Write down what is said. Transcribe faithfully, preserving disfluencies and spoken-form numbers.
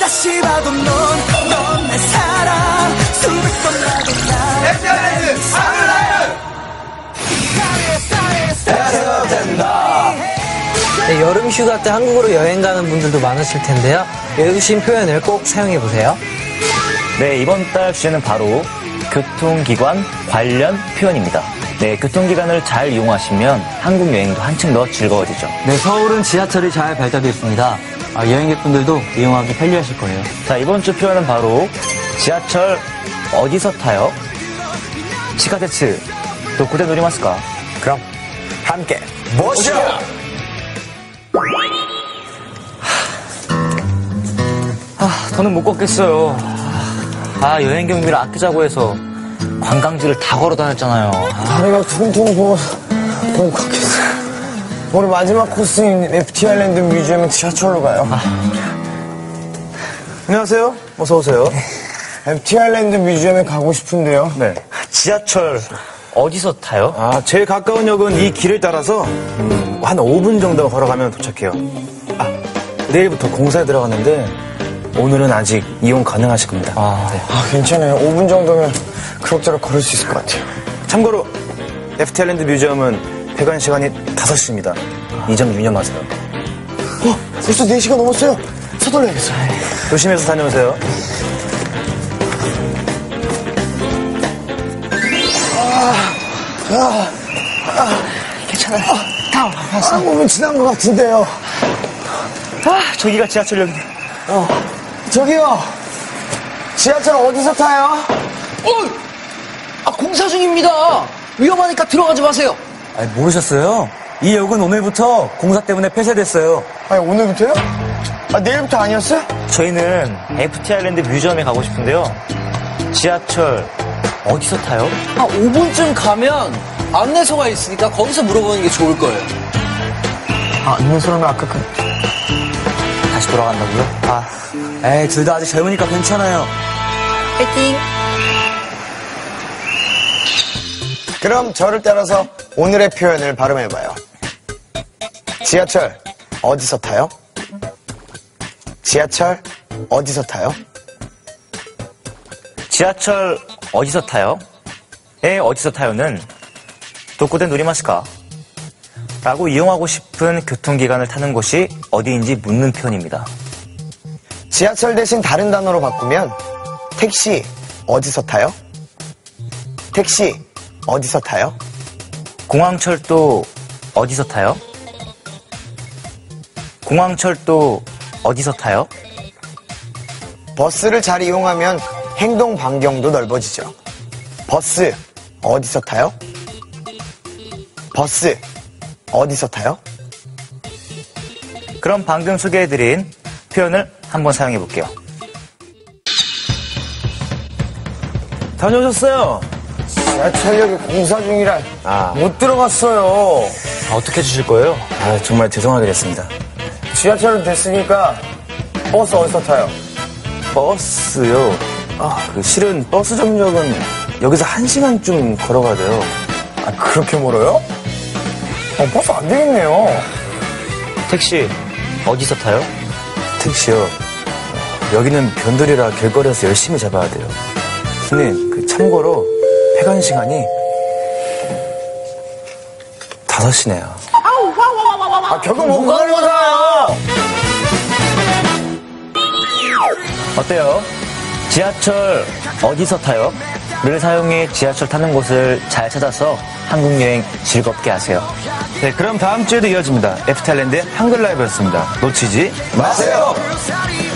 다시 봐도 넌, 넌 내 사랑. 수백 번 나도 나. 에프티알랜드 해서 된다. 네, 여름 휴가 때 한국으로 여행 가는 분들도 많으실 텐데요. 외우신 표현을 꼭 사용해 보세요. 네, 이번 달 주제는 바로 교통기관 관련 표현입니다. 네, 교통기관을 잘 이용하시면 한국 여행도 한층 더 즐거워지죠. 네, 서울은 지하철이 잘 발달되어 있습니다. 아, 여행객분들도 이용하기 편리하실 거예요. 자, 이번 주 표현은 바로 지하철 어디서 타요? 치카테츠 도쿠데 노리마스까? 그럼 함께 모시죠. 아, 더는 못 걷겠어요. 아, 여행 경비를 아끼자고 해서 관광지를 다 걸어 다녔잖아요. 다리가 퉁퉁 부어서 못 걷겠어. 우리 마지막 코스인 에프티알랜드 뮤지엄은 지하철로 가요. 아. 안녕하세요. 어서 오세요. 에프티알랜드 뮤지엄에 가고 싶은데요. 네. 지하철 어디서 타요? 아, 제일 가까운 역은 이 길을 따라서 음, 한 오 분 정도 걸어가면 도착해요. 아, 내일부터 공사에 들어갔는데 오늘은 아직 이용 가능하실 겁니다. 아, 네. 아, 괜찮아요. 오 분 정도면 그럭저럭 걸을 수 있을 것 같아요. 참고로 에프티알랜드 뮤지엄은 폐관 시간이 다섯 시입니다. 이 점 유념하세요. 어, 벌써 네 시가 넘었어요. 서둘러야겠어요. 조심해서 다녀오세요. 아, 아, 괜찮아요. 다 왔어. 아, 몸은 지난 것 같은데요. 아, 저기가 지하철역이네. 어, 저기요. 지하철 어디서 타요? 어! 아, 공사 중입니다. 위험하니까 들어가지 마세요. 아니, 모르셨어요? 이 역은 오늘부터 공사 때문에 폐쇄됐어요. 아니, 오늘부터요? 아, 내일부터 아니었어요? 저희는 에프티알랜드 뮤지엄에 가고 싶은데요. 지하철 어디서 타요? 한 오 분쯤 가면 안내소가 있으니까 거기서 물어보는 게 좋을 거예요. 아, 안내소라면 아까 그. 다시 돌아간다고요? 아, 에이, 둘 다 아직 젊으니까 괜찮아요. 파이팅! 그럼 저를 따라서 오늘의 표현을 발음해봐요. 지하철 어디서 타요? 지하철 어디서 타요? 지하철 어디서 타요? 에, 어디서 타요는 도쿠데 노리마스까? 라고 이용하고 싶은 교통기관을 타는 곳이 어디인지 묻는 표현입니다. 지하철 대신 다른 단어로 바꾸면 택시 어디서 타요? 택시 어디서 타요? 공항철도 어디서 타요? 공항철도 어디서 타요? 버스를 잘 이용하면 행동 반경도 넓어지죠. 버스 어디서 타요? 버스 어디서 타요? 그럼 방금 소개해드린 표현을 한번 사용해 볼게요. 다녀오셨어요? 지하철역이 공사 중이라 아. 못 들어갔어요. 아, 어떻게 해주실 거예요? 아, 정말 죄송하게 됐습니다. 지하철은 됐으니까 버스 어디서 타요? 버스요? 아, 그 실은 버스 정류역은 여기서 한 시간쯤 걸어가야 돼요. 아, 그렇게 멀어요? 어, 버스 안 되겠네요. 택시 어디서 타요? 택시요. 여기는 변들이라 길거리에서 열심히 잡아야 돼요. 손님, 그 참고로 폐관 시간이 다섯 시네요. 아, 결국 못 가는 거잖아요. 어때요? 지하철 어디서 타요? 를 사용해 지하철 타는 곳을 잘 찾아서 한국 여행 즐겁게 하세요. 네, 그럼 다음 주에도 이어집니다. 에프티알랜드의 한글 라이브였습니다. 놓치지 마세요.